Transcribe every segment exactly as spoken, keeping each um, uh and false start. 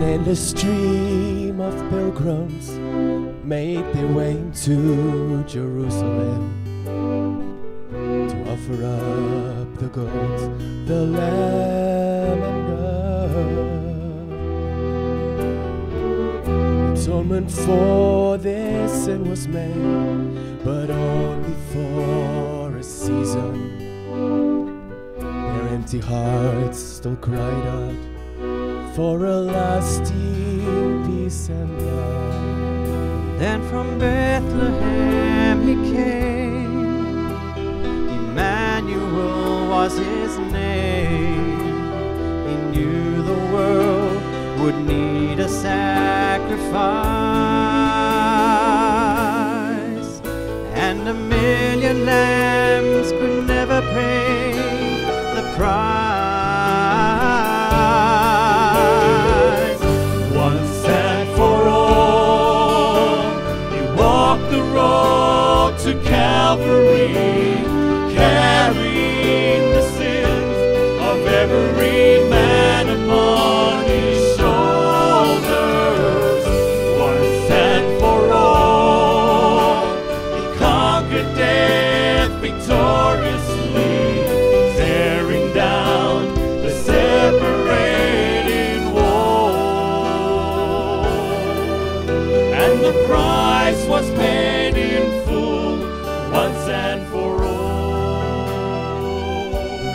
endless stream of pilgrims made their way to Jerusalem to offer up the goat, the lamb and dove. Atonement for their sin was made, but only for a season. Their empty hearts still cried out for a lasting peace and love. Then from Bethlehem he came, Emmanuel was his name. He knew the world would need a sacrifice, and a million lambs could never pay the price. To Calvary, carrying the sins of every man upon his shoulders. Once and for all, he conquered death victoriously, tearing down the separating wall. And the price was paid in full, once and for all.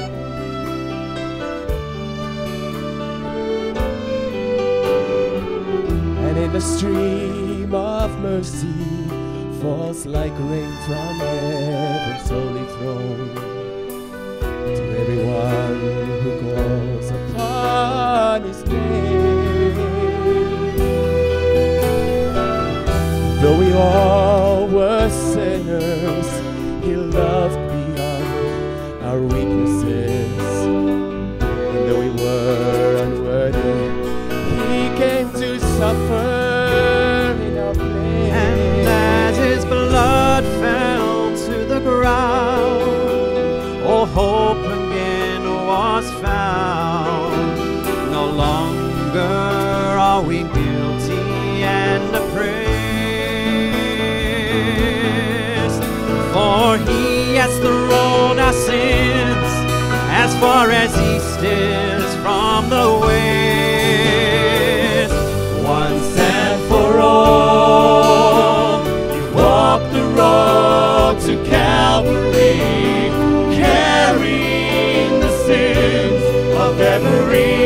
And in the stream of mercy falls like rain from heaven's holy throne to everyone who calls upon his name. Though we all were sinners, he loved beyond our weaknesses. And though we were unworthy, he came to suffer in our place. And as his blood fell to the ground, all hope again was found. No longer are we guilty and oppressed, for he has thrown our sins as far as east is from the west. Once and for all, he walked the road to Calvary, carrying the sins of every